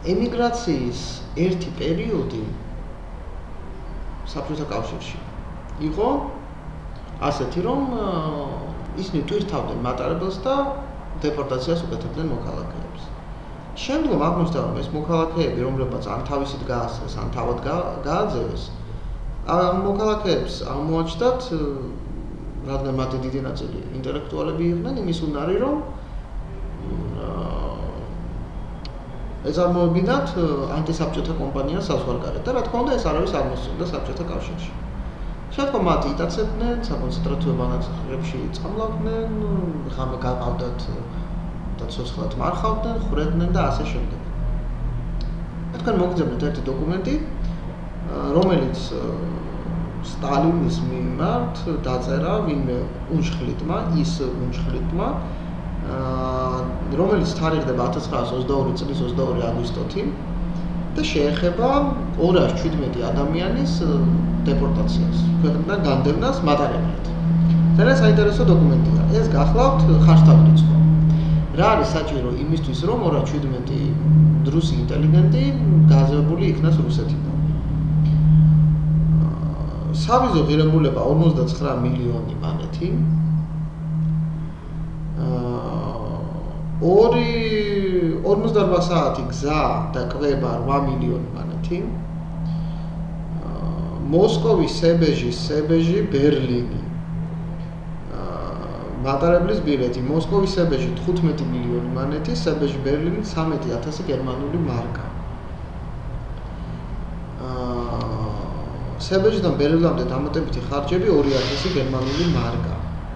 ემიგრაციის ერთი პერიოდი საბჭოთა კავშირში იყო ასეთი, რომ ისინი ტვირთავდნენ მატარებელს და დეპორტაციას უკეთებდნენ მოქალაქეებს. შემდგომ აღმოჩნდა, რომ ეს მოქალაქეები, რომლებმაც ან თავისით გაასწრეს, ან თავად გააძევეს, ამ მოქალაქეებს აღმოაჩნდათ, რადგან მათი დიდი ნაწილი ინტელექტუალები იყვნენ, იმის უნარი, რომ ეწარმოებინათ ანტისაბჭოთა კომპანიას საზღვარგარეთ და რა თქმა უნდა ეს არავის არ მოსწონდა საბჭოთა კავშირში. შემდგომ მათ იტაცებდნენ, საკონცენტრაციო ბანაკებში წამლავდნენ, ღამე გაყავდათ და ცოცხლად მარხავდნენ, ხვრეტდნენ და ასე შემდეგ. თქვენ მოგძებნეთ ერთი დოკუმენტი, რომელიც სტალინის მიმართ დაწერა ვინმე უნშხლიტმა, რომელიც თარიღდება 1922 წლის 22 აგვისტოთი და შეეხება 217 ადამიანის დეპორტაციას, ქვეყნიდან განდევნას მატარებლად. ძალიან საინტერესო დოკუმენტია. ეს გახლავთ ხარშთავრიცხო. რა არის საჭირო იმისთვის, რომ 217 დრუსი ინტელიგენტი გააზევებული იქნას რუსეთიდან? სავიზო ღირებულება 59 მილიონი მანეთი. 48 საათი გზა და კვება 8 მილიონი მანეთი. მოსკოვის სებეჟი ბერლინი. მატარებლის ბილეთი მოსკოვის სებეჟი 15 მილიონი მანეთი, სებეჟი ბერლინი 13,000 გერმანული მარკა. სებეჟიდან ბერლინამდე დამატებითი ხარჯები 2000 გერმანული მარკა.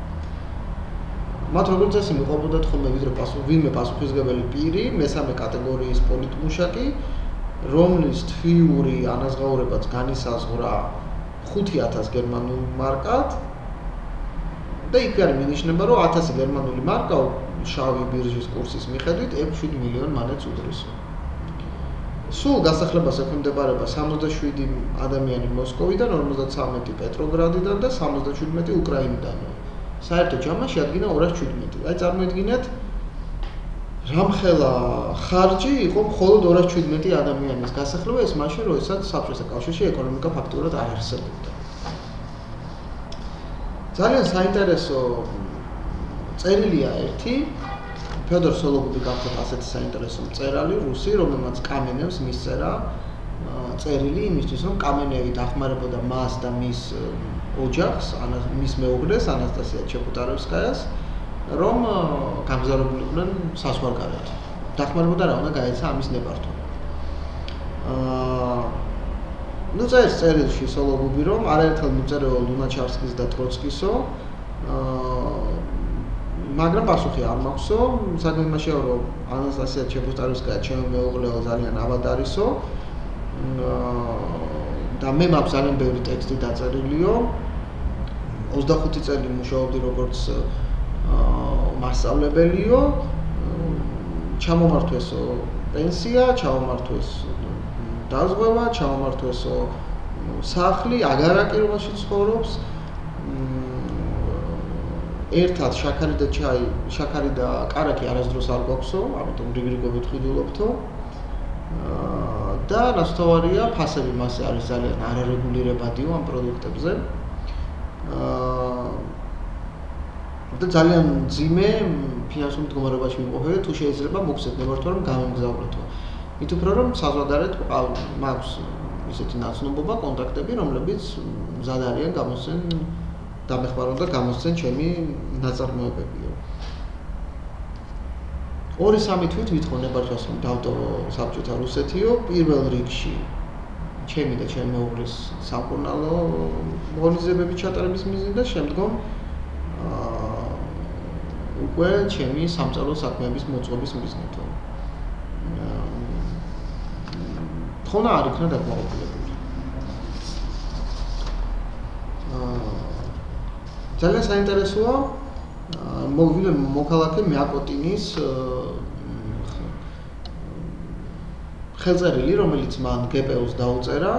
მათ როგორც წესი მიყვებოდათ ხოლმე ვინმე პასუხისმგებელი პირი, მესამე კატეგორიის პოლიტმუშაკი, რომლის თვიური ანაზღაურებაც განისაზღვრა 5000 გერმანულ მარკად და იქ არის მინიშნება, რომ 1000 გერმანული მარკა შავი ბირჟის კურსის მიხედვით 6-7 მილიონ მანეთს უდრისო. სულ გასახლებას ექვემდებარება 67 ადამიანი მოსკოვიდან, 53 პეტროგრადიდან და 77 უკრაინიდან. საერთო ჯამმა შეადგინა 217. აი წარმოიდგინეთ, რამხელა ხარჯი იყო მხოლოდ 217 ადამიანის გასახლება, ეს მაშინ, როდესაც საბჭოთა კავშირში ეკონომიკა ფაქტურად არ არსებობდა. ძალიან საინტერესო წერილია ერთი, ფედორ სოლოგუბი გახლავთ ასეთი საინტერესო მწერალი, რუსი, რომელმაც კამენევს მისწერა წერილი იმისთვის, რომ კამენევი დახმარებოდა მას და მის ოჯახს, მის მეუღლეს, ანასტასია ჩეპუტარევსკაიას, რომ გამგზავრებულიყვნენ საზღვარგარეთ. დახმარებოდა რა უნდა გაეცა ამის ნებართვა. წერს წერილში სოლოგუბი, რომ არაერთხელ მიწერეო ლუნაჩარსკის და ტროცკისო, მაგრამ პასუხი არ მაქვსო, საქმე იმაშია, რომ ანასტასია ჩეპუტარევსკაია ჩემი მეუღლეო ძალიან ავადარისო და მე მაქვს ძალიან ბევრი ტექსტი დაწერილიო. 25 წელი მუშაობდი როგორც მასწავლებელიო, ჩამომართვესო პენსია, ჩამომართვეს დაზღვევა, ჩამომართვესო სახლი, აგარაკირობაში ცხოვრობს. ერთად შაქარი და კარაკი არასდროს არ გვაქვსო, ამიტომ რიგრიგობით ვყიდულობთო. და ნასტოვარია, ფასები მასე არის ძალიან არარეგულირებადიო ამ პროდუქტებზე. და ძალიან ძიმე ფინანსურ მდგომარეობაში ვიმყოფები, თუ შეიძლება მოგცეთ ნებართვა, რომ გამომგზავრეთო. მით უფრო რომ საზღვარგარეთ მაქვს ისეთი ნაცნობობა, კონტაქტები, რომლებიც მზად არიან გამოსცენ დამეხმარონ და გამოსცენ ჩემი ნაწარმოებებიო. 2-3 თვით ვითხოვ ნებართვას, რომ დავტოვო საბჭოთა რუსეთიო, პირველ რიგში ჩემი და ჩემი მეუღლის სამკურნალო ღონისძიებების ჩატარების მიზნით და შემდგომ უკვე ჩემი სამწავლო საქმეების მოწყობის მიზნითო. თხოვნა არ იქნა დაკმაყოფილებული. ძალიან საინტერესოა მოქალაქე მიაკოტინის ხელწერილი, რომელიც მან GPU-ს დაუწერა,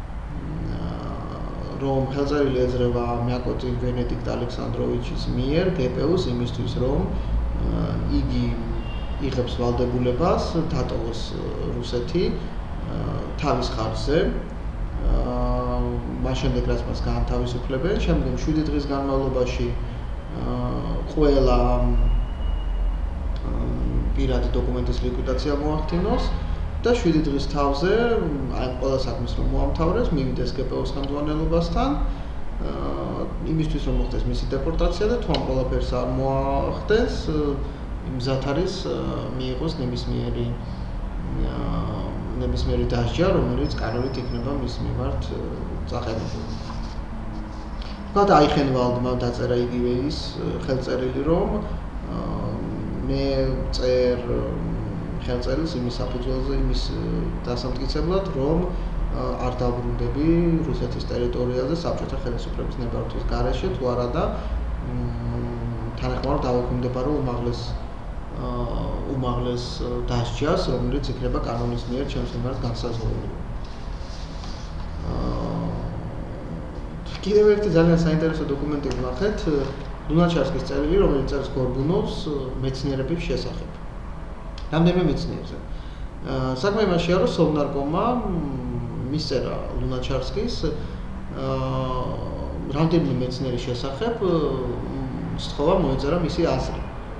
რომ ხელწერილი ეძრება მიაკოტინ ვენედიქტ ალექსანდროვიჩის მიერ GPU-ს იმისთვის, რომ იგი იღებს ვალდებულებას დატოვოს რუსეთი თავის ხარჯზე. მას შემდეგ რაც მას გაანთავისუფლებენ, შემდგომ 7 დღის განმავლობაში ყველა პირადი დოკუმენტის ლიკვიდაცია მოახდინოს და 7 დღის თავზე აი ყველა საქმეს რომ მოამთავრებს, მივიდეს გპოს ხელმძღვანელობასთან, იმისთვის რომ მოხდეს მისი დეპორტაცია და თუ ამ ყველაფერს არ მოახდენს, მზად არის მიიღოს ნებისმიერი დასჯა, რომელიც კანონით იქნება მის მიმართ წაყენებული. თქვათ აიხენვალდმა დაწერა იგივე ის ხელწერილი, რომ მე წერ ხელწერილს იმის საფუძველზე, იმის დასამტკიცებლად, რომ არ დაბრუნდები რუსეთის ტერიტორიაზე საბჭოთა ხელისუფლების ნებართვის გარეშე, თუ არა და თანახმად დავექვემდებარო უმაღლეს დასჯას, რომელიც იქნება კანონის მიერ ჩემს მიმართ განსაზღვრული. კიდევ ერთი ძალიან საინტერესო დოკუმენტი ვნახეთ, ლუნაჩარსკის წერილი, რომელიც წერს გორბუნოვს მეცნიერების შესახებ. რამდენიმე მეცნიერზე. საქმე იმაშია, რომ სოვნარკომმა მისწერა ლუნაჩარსკის რამდენიმე მეცნიერის შესახებ სთხოვა მოეწერა მისი აზრი.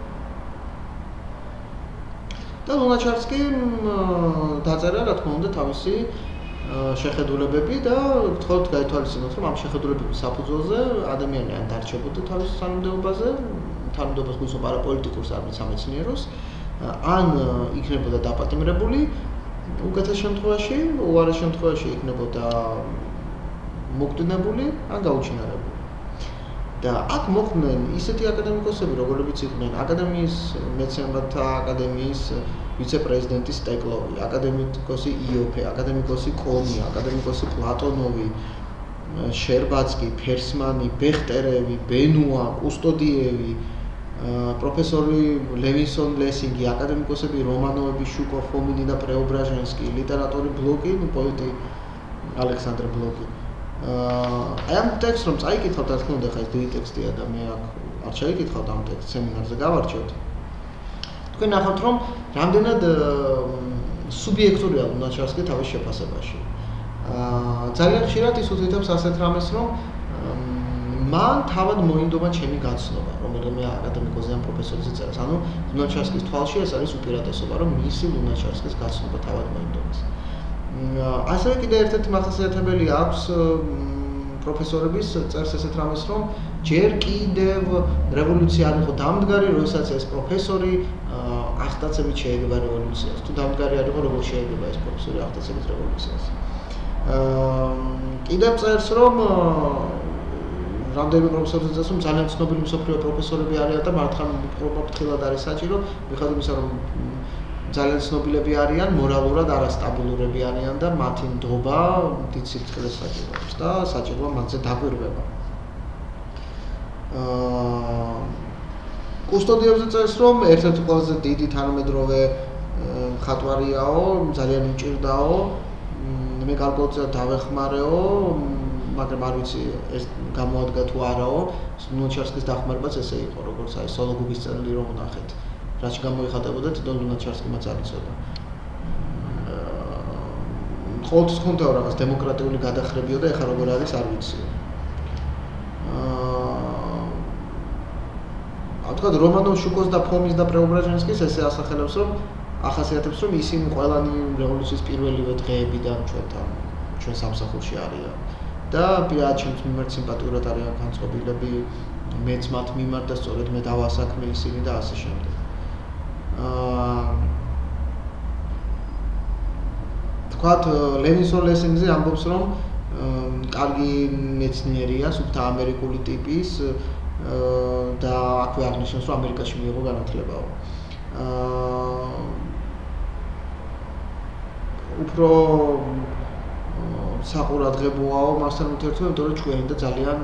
და ლუნაჩარსკი დაწერა, რა თქმა უნდა, თავისი შეხედულებები და გთხოვთ გაითვალისწინოთ, რომ ამ შეხედულებების საფუძველზე ადამიანი ან დარჩებოდა თავის თანამდებობაზე, თანამდებობას გულისხმობ არაპოლიტიკურს, არამედ სამეცნიეროს, ან იქნებოდა დაპატიმრებული, უკეთეს შემთხვევაში, უარეს შემთხვევაში იქნებოდა მოგვდინებული, ან გაუჩინარებული. და აქ მოხდნენ ისეთი აკადემიკოსები, როგორებიც იყვნენ აკადემიის მეცნიერებათა აკადემიის ვიცე-პრეზიდენტი სტეკლოვი, აკადემიკოსი იოფე, აკადემიკოსი კონი, აკადემიკოსი პლატონოვი, შერბაცკი, ფერსმანი, ბეხტერევი, ბენუა, კუსტოდიევი, პროფესორი ლევინსონ ლესინგი, აკადემიკოსები რომანოვები, შუკო, ფომინი და პრეობრაჟენსკი, ლიტერატორი ბლოკი, პოეტი ალექსანდრე ბლოკი. აი ამ ტექსტს რომ წაიკითხავთ, რა თქმა უნდა, ხა ეს დიდი ტექსტია და მე აქ არ ჩაიკითხავთ ამ ტექსტს, სემინარზე გავარჩევთ. თქვენ ნახავთ, რომ რამდენად სუბიექტურია ლუნაჩარსკი თავის შეფასებაში. ძალიან ხშირად ის უთითებს ასეთ რამეს, რომ მან თავად მოინდომა ჩემი გაცნობა, რომელიმე აკადემიკოსი ან პროფესორი წერს. ანუ ლუნაჩარსკის თვალში ეს არის უპირატესობა, რომ მისი ლუნაჩარსკის გაცნობა თავად მოინდომას. ასევე კიდევ ერთ-ერთი მახასიათებელი აქვს პროფესორების წერს ესეთ რამეს, რომ ჯერ კიდევ რევოლუცია არ იყო დამდგარი, როდესაც ეს პროფესორი აღტაცებით შეეგება რევოლუციას. თუ დამდგარი არ იყო, როგორ შეეგება ეს პროფესორი აღტაცებით რევოლუციას. კიდევ წერს, რომ რამდენიმე პროფესორზე წერს, რომ ძალიან ცნობილი მსოფლიო პროფესორები არიან და მართლაც არის საჭირო, მიუხედავად იმისა, რომ ძალიან ცნობილები არიან, მორალურად არასტაბილურები არიან და მათი ნდობა დიდ სიფრთხილეს საჭიროებს და საჭიროა მათზე დაკვირვება. კუსტოდიევზე წერს, რომ ერთ-ერთი ყველაზე დიდი თანამედროვე მხატვარიაო, ძალიან მჭირდაო, მე გარკვეულწილად დავეხმარეო, მაგრამ არ ვიცი ეს გამოადგა თუ არაო, ლუნაჩარსკის დახმარებაც ესე იყო, როგორც აი სოლოგუბის წერილი რომ ვნახეთ. რაც გამოიხატებოდა თვითონ ლუნაჩარსკიმაც არ იცოდა. ყოველთვის ხონდა რაღაც დემოკრატიული გადახრებიო და ეხლა როგორ არის არ ვიციო. თქვათ რომანოვ შუკოს და ფომის და პრეობრაჟენსკის ესე ასახელებს, რომ ახასიათებს, რომ ისინი ყველანი რევოლუციის პირველივე დღეებიდან ჩვენ სამსახურში არიან და პირადად ჩემს მიმართ სიმპათიურად არიან განწყობილები, მეც მათ მიმართ და სწორედ მე დავასაქმე ისინი და ასე შემდეგ. თქვათ ლევინსონ ლესინგზე ამბობს, რომ კარგი მეცნიერია, სუფთა ამერიკული ტიპის და აქვე აღნიშნავს, რომ ამერიკაში მიიღო განათლებაო. უფრო საყურადღებოაო მასთან ურთიერთობა, იმიტომ რომ ჭკვიანი და ძალიან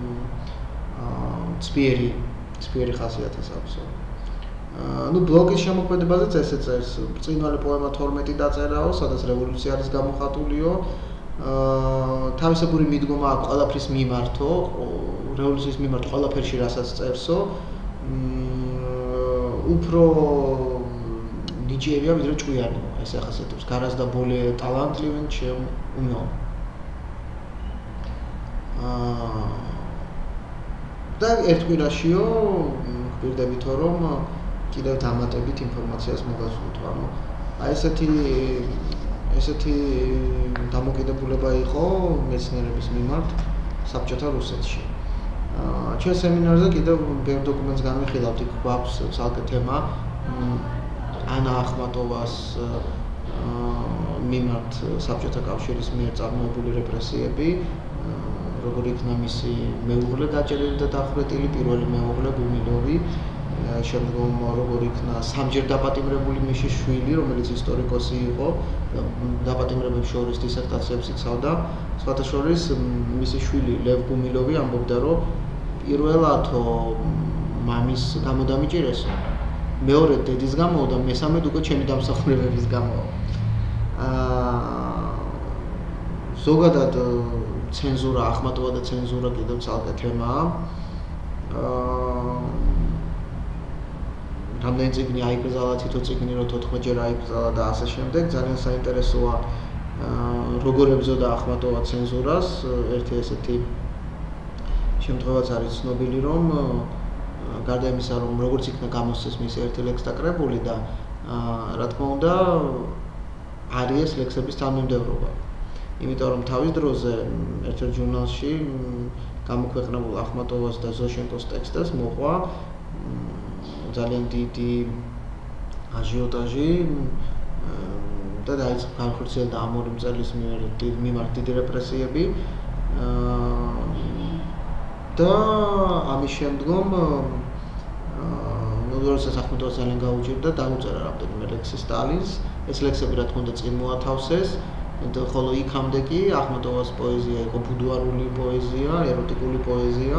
ცბიერი ხასიათის აქვს. ну ბლოკის შემოქმედებაზე ესე წერს, ბრწყინვალე პოემა 12 დაწერაო, სადაც რევოლუცია არის გამოხატულიო. თავისებური მიდგომა აქვს ყველაფრის მიმართო, რევოლუციის მიმართ ყველაფერში რასაც წერსო. უფრო ნიჭიერია ვიდრე ჭკვიანია, ეს ახასიათებს. Garas da более талантливен, чем умен. და ერთ კვირაშიო გვირდებით რომ კიდევ დამატებით ინფორმაციას მოგაზრდით, ანუ აი ესეთი დამოკიდებულება იყო მეცნიერების მიმართ საბჭოთა რუსეთში. ჩვენ სემინარზე კიდევ ბევრ დოკუმენტს განვიხილავთ, იქ გვაქვს ცალკე თემა ანა ახმატოვას მიმართ საბჭოთა კავშირის მიერ წარმოებული რეპრესიები, როგორ იქნა მისი მეუღლე დაჭერილი და დახვრეტილი, პირველი მეუღლე გუმილოვი, შემდგომ როგორ იქნა სამჯერ დაპატიმრებული მისი შვილი, რომელიც ისტორიკოსი იყო, დაპატიმრებებს შორის დისერტაციებს იცავდა. სხვათა შორის მისი შვილი ლევ გუმილოვი ამბობდა, რომ პირველათო მამის გამო დამიჭირესო, მეორედ დედის გამო და მესამედ უკვე ჩემი დამსახურებების გამო. ზოგადად ცენზურა, ახმატოვა და ცენზურა კიდევ ცალკე თემაა. რამდენი წიგნი აიკრძალა, თითო წიგნი რო 14 ჯერ აიკრძალა და ასე შემდეგ. ძალიან საინტერესოა როგორ ებრძოდა ახმატოვა ცენზურას. ერთი ესეთი შემთხვევაც არის ცნობილი, რომ გარდა იმისა, რომ როგორც იქნა გამოსცეს მისი ერთი ლექსთა კრებული და რა თქმა უნდა არის ლექსების თანმიმდევრობა. იმიტომ რომ თავის დროზე ერთ-ერთ ჟურნალში გამოქვეყნებულ ახმატოვას და ზოშენკოს ტექსტებს მოყვა ძალიან დიდი აჟიოტაჟი და დაიწყო განხორციელდა ამ ორი მწერლის მიმართ დიდი რეპრესიები და ამის შემდგომ როდესაც ახმატოვას ძალიან გაუჭირდა, დაუწერა რამდენიმე ლექსი სტალინს. ეს ლექსები რა თქმა უნდა წინ მოათავსეს, ხოლო იქამდე კი ახმატოვას პოეზია იყო ბუდუარული პოეზია, ეროტიკული პოეზია.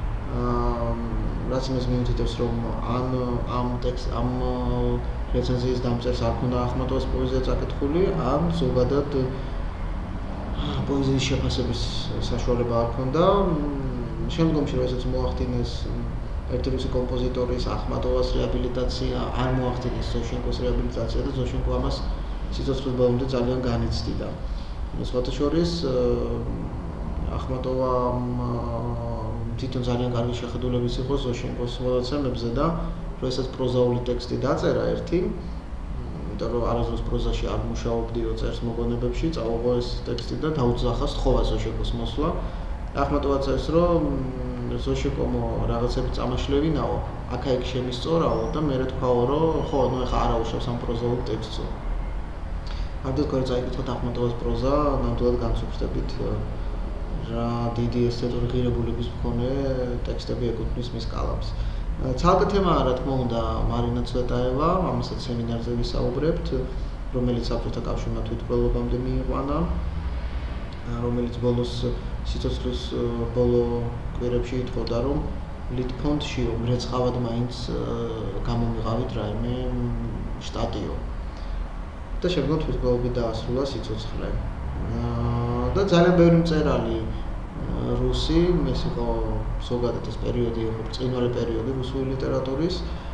რაც იმას მიუთითებს, რომ ამ რეცენზიის დამწერს არ ქონდა ახმატოვას პოეზია წაკითხული, ან ზოგადად პოეზიის შეფასების საშუალება არ ქონდა. შემდგომში როდესაც მოახდინეს ერთი რუსი კომპოზიტორის ახმატოვას რეაბილიტაცია, არ მოახდინეს ზოშენკოს რეაბილიტაცია და ზოშენკო ამას სიცოცხლის ბოლომდე ძალიან განიცდიდა. სხვათა შორის ახმატოვა თვითონ ძალიან კარგი შეხედულების იყო ზოშენკოს მონაცემებზე და როდესაც პროზაული ტექსტი დაწერა ერთი, იმიტომ რომ არასდროს პროზაში არ მუშაობდიო წერს მოგონებებში, წაუღო ეს ტექსტი და დაუძახა სთხოვა ზოშენკოს მოსვლა. ახმატოვა წერს, რომ ზოშენკომო რაღაცები წამაშლევინაო, აქა-იქ შემისწორაო და მე თქვაო, რომ ხო, ნუ ეხა არა უშავს ამ პროზაულ ტექსტსო. ამდენ თქვენ წაიკითხოთ ახმატოვას პროზა, ნამდვილად განსუფრდებით რა დიდი ესთეტური ღირებულების მქონე ტექსტები ეკუთვნის მის კალამს. ცალკე თემაა, რა თქმა უნდა, მარინა ცვეტაევა, ამასაც სემინარზე ვისაუბრებთ, რომელიც საბჭოთა კავშირმა თვითმკვლელობამდე მიიყვანა, რომელიც ბოლოს სიცოცხლის ბოლო კვირებში ითხოვდა, რომ ლიტფონდშიო მრეცხავად მაინც გამომიყავით რაიმე შტატიო. და შემდგომ თვითმკვლელობით დაასრულა სიცოცხლე. და ძალიან ბევრი მწერალი რუსი, ეს იყო ზოგადად ეს პერიოდი იყო ბრწყინვალე პერიოდი რუსული ლიტერატურის.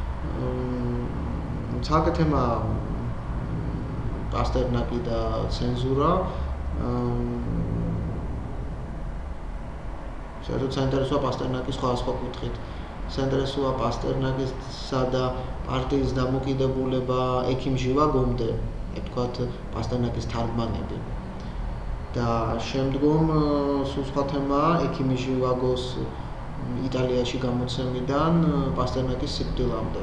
ცალკე თემა პასტერნაკი და ცენზურა. საერთოდ საინტერესოა პასტერნაკის სხვადასხვა კუთხით. საინტერესოა პასტერნაკისა და პარტიის დამოკიდებულება ექიმ ჟივაგომდე, ვთქვათ, პასტერნაკის თარგმანები. და შემდგომ სულ სხვა თემაა ექიმი ჟივაგოს იტალიაში გამოცემიდან პასტერნაკის სიკვდილამდე.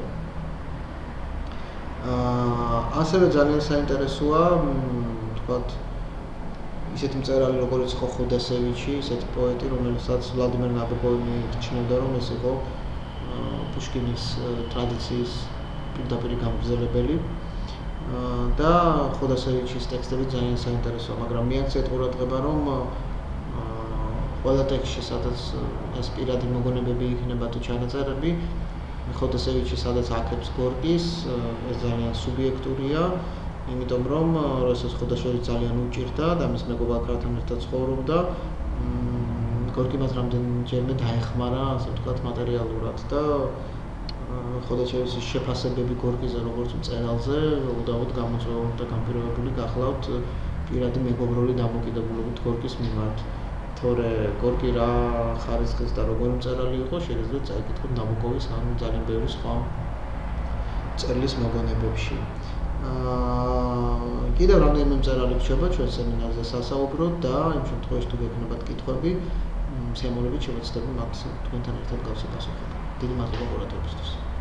ასევე ძალიან საინტერესოა, ვთქვათ, ისეთი მწერალი როგორც იყო ხოდასევიჩი, ისეთი პოეტი, რომელსაც ვლადიმერ ნაბოკოვი გჩნევდა, რომ ეს იყო პუშკინის ტრადიციის პირდაპირ გამგზელებელი. და ხოდასევიჩის ტექსტები ძალიან საინტერესოა, მაგრამ მიაქციეთ ყურადღება, რომ ყველა ტექსტში, სადაც ეს პირადი მოგონებები იქნება თუ ჩანაწერები, ხოდასევიჩი სადაც აქებს გორკის, ეს ძალიან სუბიექტურია, იმიტომ რომ როდესაც ხოდასევიჩი ძალიან უჭირდა და მის მეგობრებთან ერთად ცხოვრობდა, გორკი მას რამდენჯერმე დაეხმარა, ასე ვთქვათ, მატერიალურად და ხოდა შეიძლება შეფასებები გორკიზე როგორც მწერალზე უდავოდ გამოწვეული და განპირობებული გახლავთ პირადი მეგობრული დამოკიდებულობით გორკის მიმართ. თორე გორკი რა ხარისხის და როგორი მწერალი იყო, შეიძლება წაიკითხოთ ნაბოკოვის ან ძალიან ბევრი სხვა მწერლის მოგონებებში. კიდევ რამდენიმე მწერალი რჩება ჩვენ სემინარზე სასაუბროდ და იმ შემთხვევაში თუ გექნებათ კითხვები, სიამოვნებით შევეცდები მათ თქვენთან ერთად გავსაპასუხოთ. დიდი მადლობა ყურადღებისთვის.